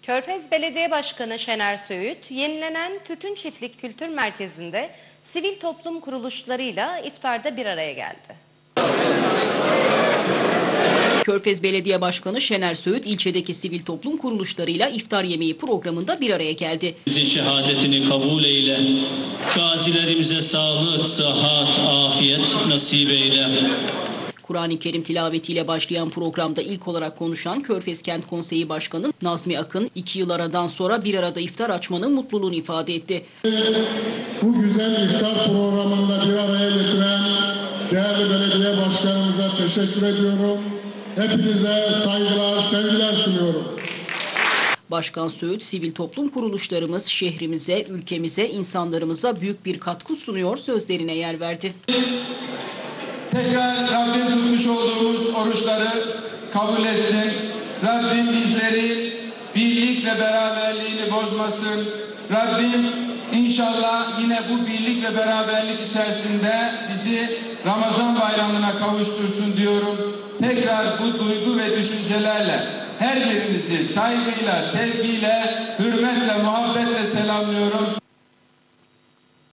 Körfez Belediye Başkanı Şener Söğüt, yenilenen Tütün Çiftlik Kültür Merkezi'nde sivil toplum kuruluşlarıyla iftarda bir araya geldi. Körfez Belediye Başkanı Şener Söğüt, ilçedeki sivil toplum kuruluşlarıyla iftar yemeği programında bir araya geldi. Bizi şehadetini kabul eyle, gazilerimize sağlık, sıhhat, afiyet nasip eyle. Kur'an-ı Kerim tilavetiyle başlayan programda ilk olarak konuşan Körfez Kent Konseyi Başkanı Nazmi Akın, 2 yıl aradan sonra bir arada iftar açmanın mutluluğunu ifade etti. Bu güzel iftar programında bir araya getiren değerli belediye başkanımıza teşekkür ediyorum. Hepinize saygılar, sevgiler sunuyorum. Başkan Söğüt, sivil toplum kuruluşlarımız şehrimize, ülkemize, insanlarımıza büyük bir katkı sunuyor sözlerine yer verdi. Tekrar Rabbim tutmuş olduğumuz oruçları kabul etsin. Rabbim bizleri birlik ve beraberliğini bozmasın. Rabbim inşallah yine bu birlik ve beraberlik içerisinde bizi Ramazan bayramına kavuştursun diyorum. Tekrar bu duygu ve düşüncelerle her birinizi saygıyla, sevgiyle, hürmetle, muhabbetle selamlıyorum.